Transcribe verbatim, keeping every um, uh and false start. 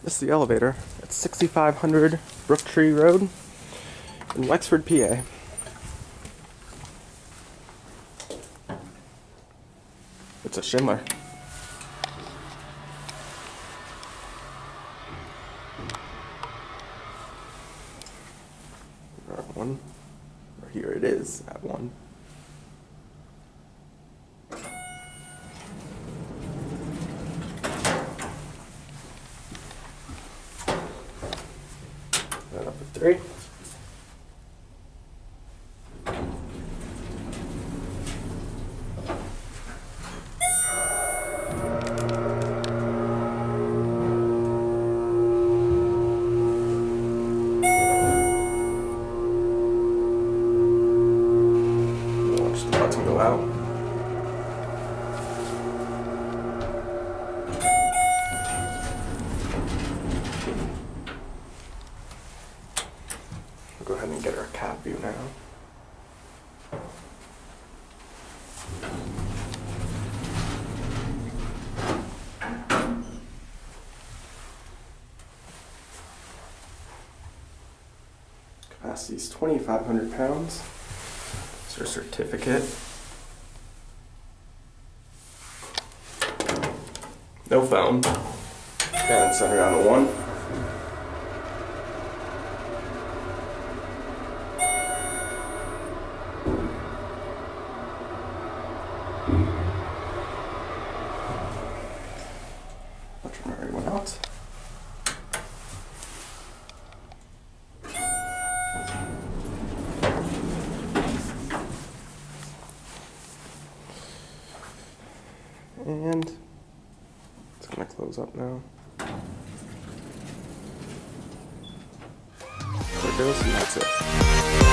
This is the elevator at sixty-five hundred Brooktree Road in Wexford, P A. It's a Schindler. One, or here it is at one. And up to three. Watch the button go out. We'll go ahead and get our cab view now. Capacity is twenty-five hundred pounds. There's our certificate. No phone. And center down to one. I'll turn everyone out. And it's going to close up now. There it goes, and that's it.